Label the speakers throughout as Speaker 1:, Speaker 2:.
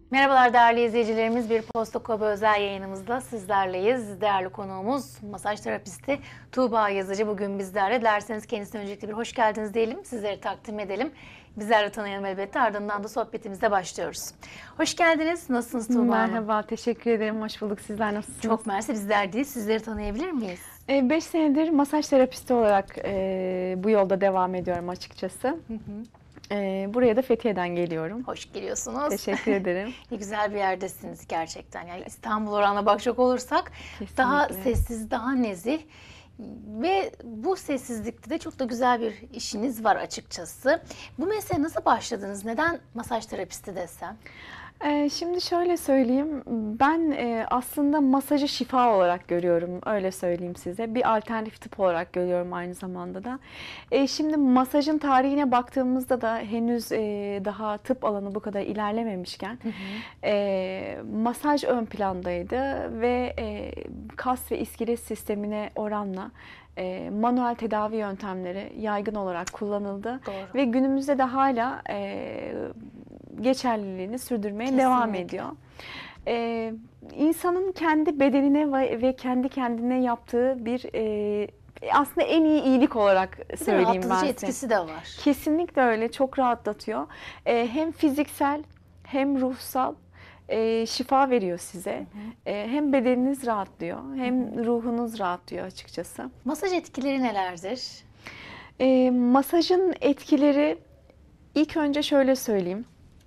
Speaker 1: Merhabalar değerli izleyicilerimiz. Bir Posta Kobe özel yayınımızda sizlerleyiz. Değerli konuğumuz masaj terapisti Tuğba Yazıcı bugün bizlerle. Dilerseniz kendisine öncelikle bir hoş geldiniz diyelim. Sizleri takdim edelim. Bizler de tanıyalım elbette. Ardından da sohbetimize başlıyoruz. Hoş geldiniz. Nasılsınız Tuğba Hanım?
Speaker 2: Merhaba, teşekkür ederim. Hoş bulduk. Sizler nasılsınız?
Speaker 1: Çok mersi. Bizler değil. Sizleri tanıyabilir miyiz?
Speaker 2: 5 senedir masaj terapisti olarak bu yolda devam ediyorum açıkçası. Buraya da Fethiye'den geliyorum.
Speaker 1: Hoş geliyorsunuz.
Speaker 2: Teşekkür ederim.
Speaker 1: Ne güzel bir yerdesiniz gerçekten. Yani İstanbul oranına bakacak olursak daha
Speaker 2: Kesinlikle.
Speaker 1: sessiz, daha nezih. Ve bu sessizlikte de çok da güzel bir işiniz var açıkçası. Bu mesleğe nasıl başladınız? Neden masaj terapisti desem?
Speaker 2: Şimdi şöyle söyleyeyim, ben aslında masajı şifa olarak görüyorum, öyle söyleyeyim size. Bir alternatif tıp olarak görüyorum aynı zamanda da. Şimdi masajın tarihine baktığımızda da henüz daha tıp alanı bu kadar ilerlememişken masaj ön plandaydı ve kas ve iskelet sistemine oranla manuel tedavi yöntemleri yaygın olarak kullanıldı.
Speaker 1: Doğru.
Speaker 2: Ve günümüzde de hala geçerliliğini sürdürmeye devam ediyor. İnsanın kendi bedenine ve kendi kendine yaptığı bir aslında en iyi iyilik olarak söyleyeyim ben
Speaker 1: Rahatlatıcı
Speaker 2: size.
Speaker 1: etkisi de var.
Speaker 2: Kesinlikle öyle, çok rahatlatıyor. Hem fiziksel hem ruhsal şifa veriyor size. Hem bedeniniz rahatlıyor hem ruhunuz rahatlıyor açıkçası.
Speaker 1: Masaj etkileri nelerdir?
Speaker 2: Masajın etkileri ilk önce şöyle söyleyeyim.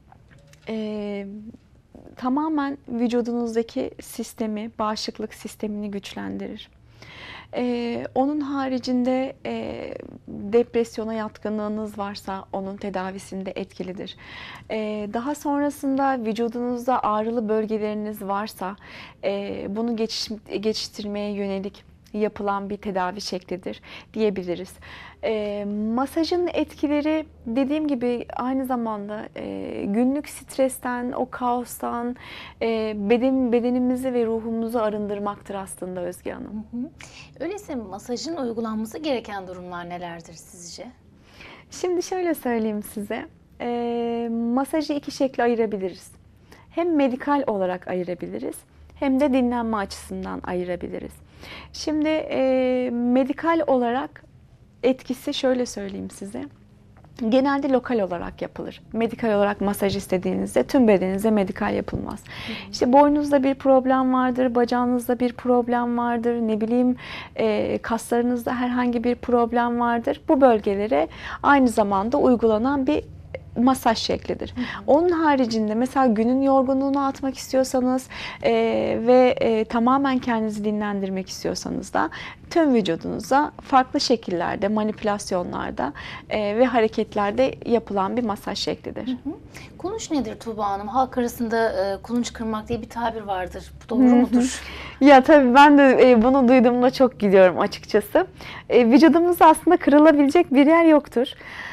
Speaker 2: Tamamen vücudunuzdaki sistemi, bağışıklık sistemini güçlendirir. Onun haricinde depresyona yatkınlığınız varsa onun tedavisinde etkilidir. Daha sonrasında vücudunuzda ağrılı bölgeleriniz varsa bunu geçiştirmeye yönelik yapılan bir tedavi şeklidir diyebiliriz. Masajın etkileri dediğim gibi aynı zamanda günlük stresten, o kaostan bedenimizi ve ruhumuzu arındırmaktır aslında Özge Hanım.
Speaker 1: Öyleyse masajın uygulanması gereken durumlar nelerdir sizce?
Speaker 2: Şimdi şöyle söyleyeyim size, masajı iki şekle ayırabiliriz. Hem medikal olarak ayırabiliriz hem de dinlenme açısından ayırabiliriz. Şimdi medikal olarak etkisi şöyle söyleyeyim size. Genelde lokal olarak yapılır. Medikal olarak masaj istediğinizde tüm bedeninize medikal yapılmaz. İşte boynunuzda bir problem vardır, bacağınızda bir problem vardır, ne bileyim kaslarınızda herhangi bir problem vardır. Bu bölgelere aynı zamanda uygulanan bir masaj şeklidir. Onun haricinde mesela günün yorgunluğunu atmak istiyorsanız ve tamamen kendinizi dinlendirmek istiyorsanız da tüm vücudunuza farklı şekillerde, manipülasyonlarda ve hareketlerde yapılan bir masaj şeklidir.
Speaker 1: Kulunç nedir Tuğba Hanım? Halk arasında kulunç kırmak diye bir tabir vardır. Bu doğru mudur?
Speaker 2: Ya tabii ben de bunu duyduğumda çok gülüyorum açıkçası. Vücudumuzda aslında kırılabilecek bir yer yoktur.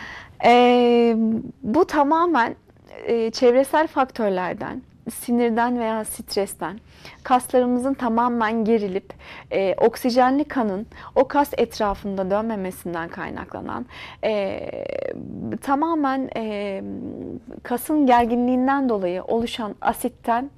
Speaker 2: Bu tamamen çevresel faktörlerden, sinirden veya stresten, kaslarımızın tamamen gerilip oksijenli kanın o kas etrafında dönmemesinden kaynaklanan, tamamen kasın gerginliğinden dolayı oluşan asitten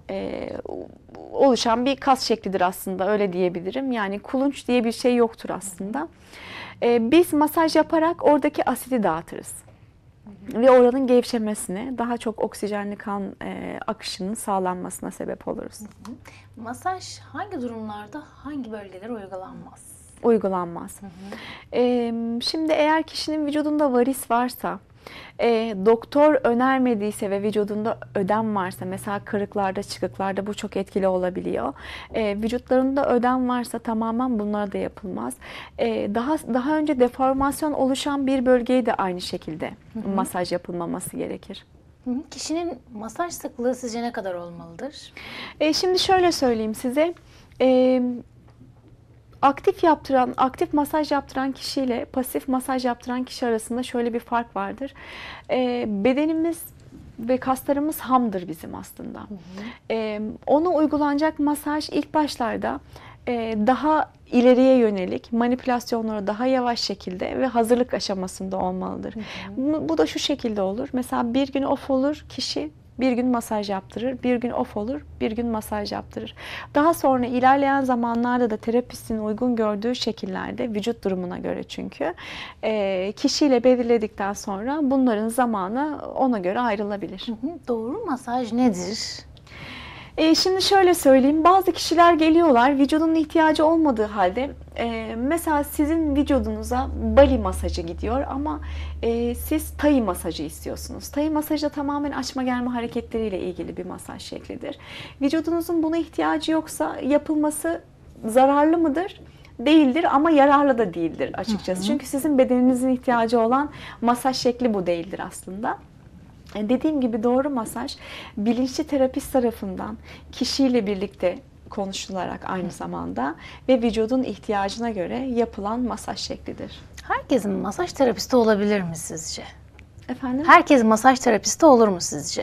Speaker 2: oluşan bir kas şeklidir aslında, öyle diyebilirim. Yani kulunç diye bir şey yoktur aslında. Biz masaj yaparak oradaki asidi dağıtırız. Ve oranın gevşemesine, daha çok oksijenli kan akışının sağlanmasına sebep oluruz.
Speaker 1: Masaj hangi durumlarda hangi bölgelere uygulanmaz?
Speaker 2: Uygulanmaz. Şimdi eğer kişinin vücudunda varis varsa, doktor önermediyse ve vücudunda ödem varsa, mesela kırıklarda, çıkıklarda bu çok etkili olabiliyor. Vücutlarında ödem varsa tamamen bunlar da yapılmaz. Daha önce deformasyon oluşan bir bölgeye de aynı şekilde masaj yapılmaması gerekir.
Speaker 1: Kişinin masaj sıklığı sizce ne kadar olmalıdır?
Speaker 2: Şimdi şöyle söyleyeyim size. Aktif masaj yaptıran kişiyle pasif masaj yaptıran kişi arasında şöyle bir fark vardır. Bedenimiz ve kaslarımız hamdır bizim aslında. Ona uygulanacak masaj ilk başlarda daha ileriye yönelik manipülasyonlara daha yavaş şekilde ve hazırlık aşamasında olmalıdır. Bu da şu şekilde olur. Mesela bir gün off olur kişi, Bir gün masaj yaptırır, bir gün off olur, bir gün masaj yaptırır. Daha sonra ilerleyen zamanlarda da terapistin uygun gördüğü şekillerde, vücut durumuna göre çünkü, kişiyle belirledikten sonra bunların zamanı ona göre ayrılabilir.
Speaker 1: Doğru masaj nedir?
Speaker 2: Şimdi şöyle söyleyeyim, bazı kişiler geliyorlar vücudunun ihtiyacı olmadığı halde, mesela sizin vücudunuza Bali masajı gidiyor ama siz Thai masajı istiyorsunuz. Thai masajı da tamamen açma germe hareketleriyle ilgili bir masaj şeklidir. Vücudunuzun buna ihtiyacı yoksa yapılması zararlı mıdır? Değildir ama yararlı da değildir açıkçası. Çünkü sizin bedeninizin ihtiyacı olan masaj şekli bu değildir aslında. Dediğim gibi doğru masaj bilinçli terapist tarafından kişiyle birlikte konuşularak aynı zamanda ve vücudun ihtiyacına göre yapılan masaj şeklidir.
Speaker 1: Herkesin masaj terapisti olabilir mi sizce?
Speaker 2: Efendim?
Speaker 1: Herkes masaj terapisti olur mu sizce?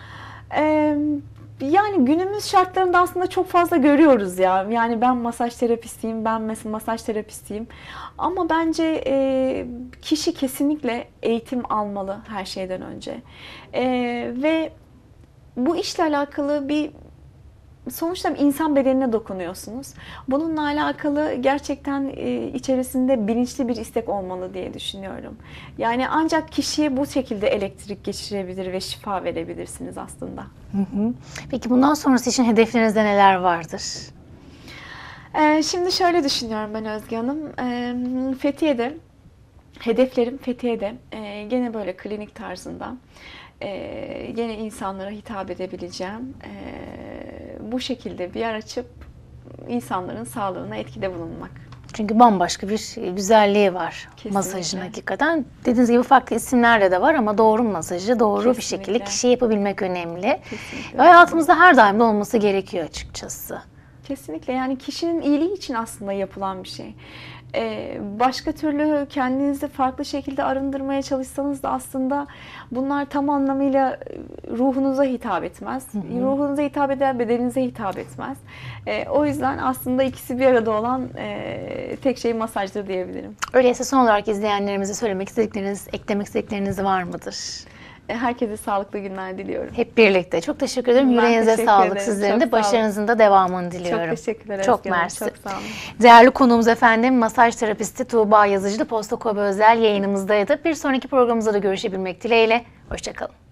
Speaker 2: Yani günümüz şartlarında aslında çok fazla görüyoruz ya. Yani ben masaj terapistiyim, ben mesela masaj terapistiyim. Ama bence kişi kesinlikle eğitim almalı her şeyden önce. Ve bu işle alakalı sonuçta bir insan bedenine dokunuyorsunuz. Bununla alakalı gerçekten içerisinde bilinçli bir istek olmalı diye düşünüyorum. Yani ancak kişiye bu şekilde elektrik geçirebilir ve şifa verebilirsiniz aslında.
Speaker 1: Peki bundan sonrası için hedeflerinizde neler vardır?
Speaker 2: Şimdi şöyle düşünüyorum ben Özge Hanım. Fethiye'de, hedeflerim Fethiye'de gene böyle klinik tarzında gene insanlara hitap edebileceğim. Bu şekilde bir yer açıp insanların sağlığına etkide bulunmak.
Speaker 1: Çünkü bambaşka bir güzelliği var masajın hakikaten. Dediğiniz gibi farklı isimlerle de var ama doğru masajı doğru bir şekilde kişiye yapabilmek önemli. Ve hayatımızda her daim de olması gerekiyor açıkçası.
Speaker 2: Kesinlikle, yani kişinin iyiliği için aslında yapılan bir şey. Başka türlü kendinizi farklı şekilde arındırmaya çalışsanız da aslında bunlar tam anlamıyla ruhunuza hitap etmez. Ruhunuza hitap eder, bedeninize hitap etmez. O yüzden aslında ikisi bir arada olan tek şey masajdır diyebilirim.
Speaker 1: Öyleyse son olarak izleyenlerimize söylemek istedikleriniz, eklemek istedikleriniz var mıdır?
Speaker 2: Herkese sağlıklı günler diliyorum.
Speaker 1: Hep birlikte. Çok teşekkür ederim. Yüreğinize sağlık sizlerin de. Başarınızın da devamını diliyorum.
Speaker 2: Çok teşekkürler.
Speaker 1: Çok mersi.
Speaker 2: Çok sağ olun.
Speaker 1: Değerli konuğumuz efendim masaj terapisti Tuğba Yazıcı, Posta Kobe özel yayınımızdaydı. Bir sonraki programımızda da görüşebilmek dileğiyle. Hoşça kalın.